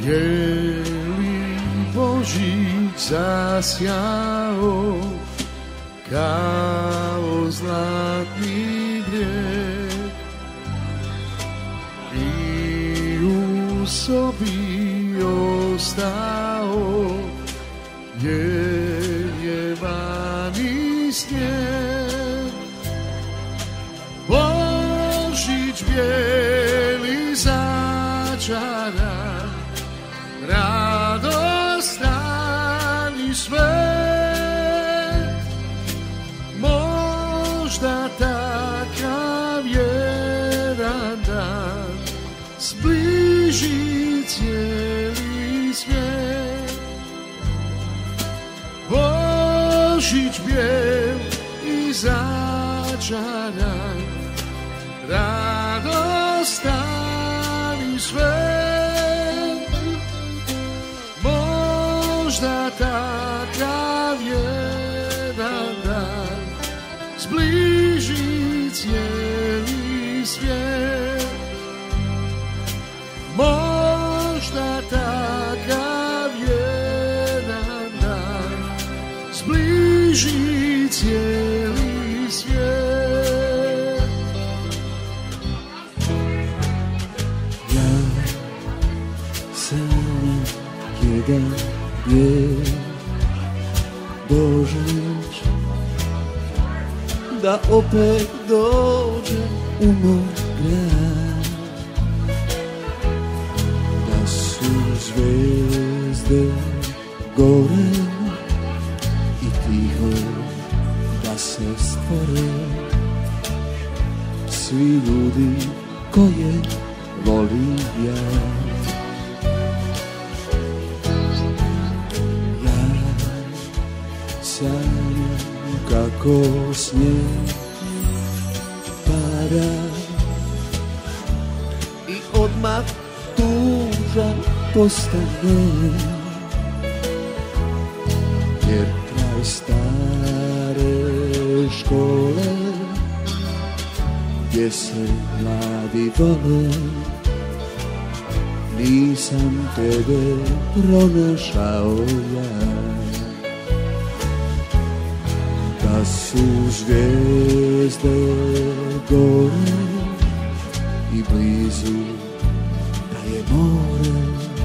Bieli Božík zasiahol kao zlatný brieh i u sobi ostao jevaný sneh. Božič biely začará, radostný svet. Možda taká viera dá zblížiť celý svet. Božič biel i začará, radostný svet. Možda taká viera dá zblížiť celý svet. Možda taká viera dá zblížiť celý svet. Ja sam jeden biel Božič da opet dođe u moj grad, da su zvezde gore i tiho da se stvore svi ljudi koje volim ja. Sanjam kako snijeg pada i odmah tužan postane, jer kraj stare škole gdje se mladi vole, nisam tebe pronašao ja. Da su zvijezde gore i blizu da je more,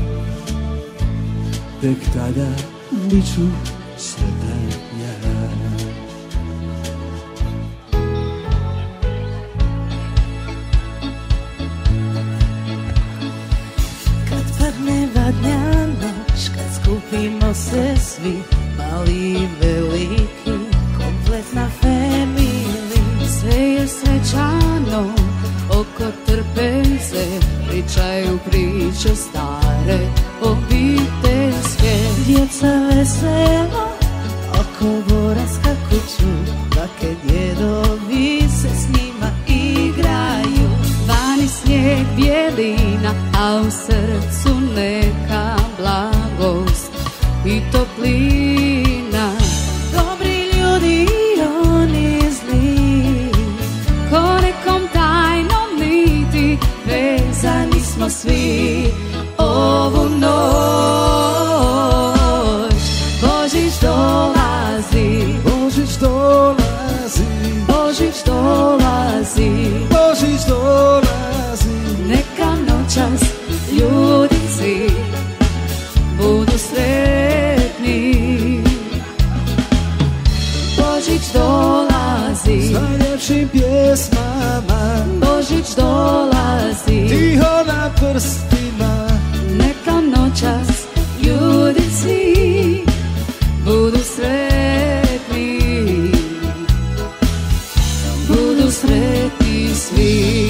tek tada biću sretan ja. Kad padne vadnja noć, kad skupimo se svi, mali i veliki, kompletna family, sve je svečano, oko trpence pričaju priče stare, obiteljske. Djeca veselo oko dvora skakuću, bake djedovi se s njima igraju. Vani snijeg bijelina, a u srcu neka blagost i toplina. Dobri ljudi i oni zli, ko nekom tajnom niti vezani smo svi ovu noć. Božić dolazi, Božić dolazi, Božić dolazi, Božić dolazi. neka noćas ljudi svi budu sretni. Božić dolazi, S najljepšim pjesmama, Božić dolazi, tiho na prstima. neka noćas ljudi svi budu sretni, budu sretni svi.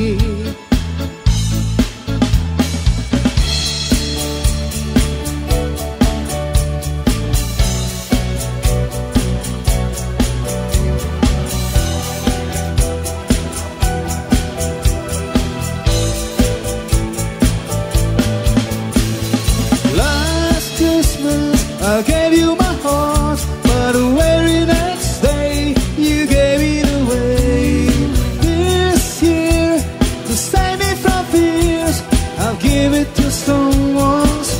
I gave you my heart, but the very next day you gave it away. This year, to save me from fears, I'll give it to someone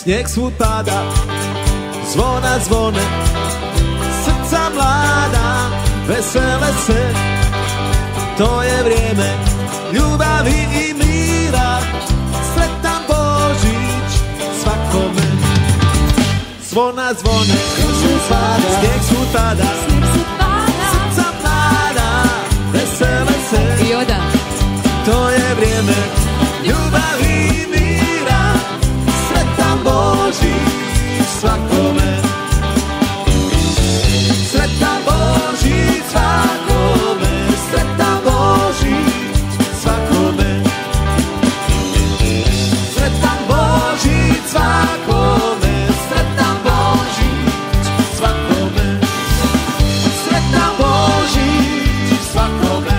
snijeg svud pada, zvona zvone, srca mlada, vesele se. To je vrijeme ljubavi i mira, sretan Božić svakome. Zvona zvone, snijeg svud pada, srca mlada, vesele se. I oda. To je vrijeme ljubavi i mira, sretan Božić svakome. Sretan Božić svakome, sretan Božić svakome. Sretan Božić svakome, sretan Božić svakome. Sretan Božić svakome.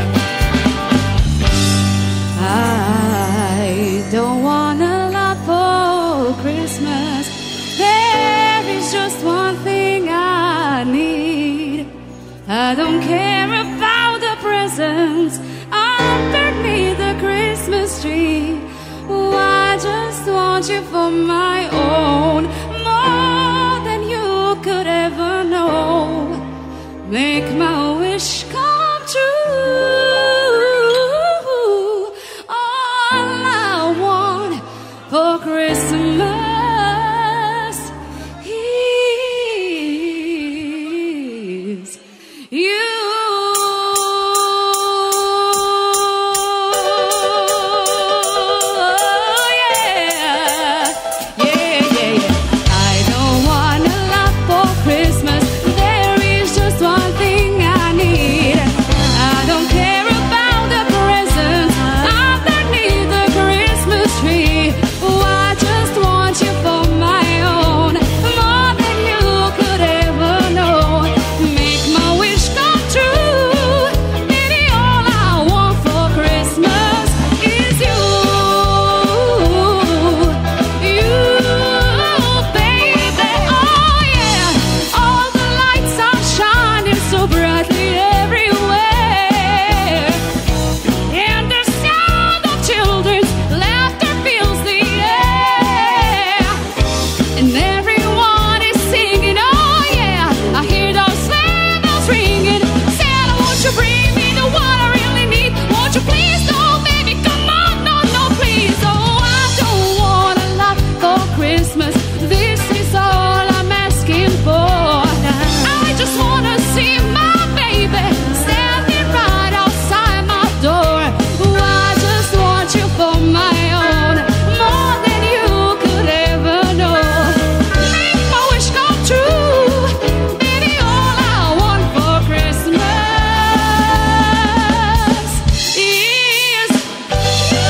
I don't want a lot for Christmas. There is just one thing I need. I don't care about the presents underneath the Christmas tree. Oh, I just want you for my own, more than you could ever know. Make my wish come true. All I want for Christmas is you. I don't want a lot for Christmas. There is just one thing I need. I don't care about the presents underneath the Christmas tree. Oh, I just want you for my own, more than you could ever know. Make my wish come true. Baby, all I want for Christmas is you. You, baby, oh yeah. All the lights are shining so brightly everywhere, and the sound of children's laughter fills the air, and everyone is singing, oh yeah. I hear those sleigh bells ringing. Santa, won't you bring me the one I really need? Won't you please, oh baby, come on, no, no, please. Oh, I don't want a lot for Christmas. This is all I'm asking for. I just wanna see my baby standing right outside my door. Oh, I just want you for my own, more than you could ever know. Make my wish come true. Baby, all I want for Christmas is you.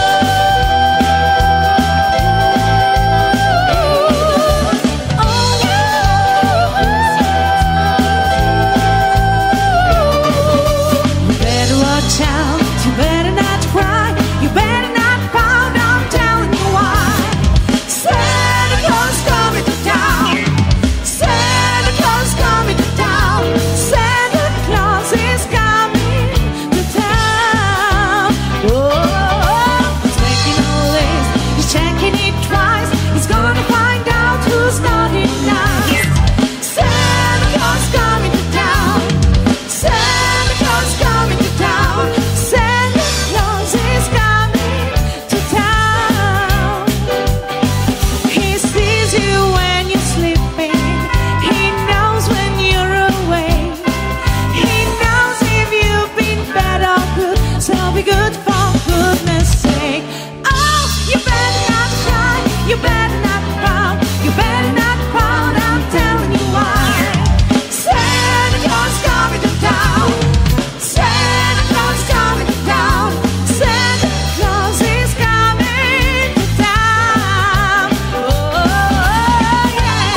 You better watch out, you better not cry, you better not pout, I'm telling you why. Santa Claus coming to town, Santa Claus coming to town, Santa Claus is coming to town. Oh, he's making a list, he's checking it twice, he's gonna find out who's naughty nice. Santa Claus coming to town, Santa Claus coming to town, Santa Claus is coming to town. He sees you when you're sleeping, he knows when you're awake, he knows if you've been bad or good, so be good for goodness sake. Oh, you better not cry, you better not pout, you better not pout, I'm telling you why. Santa Claus coming to town, Santa Claus coming to town, Santa Claus is coming to town. Oh, yeah.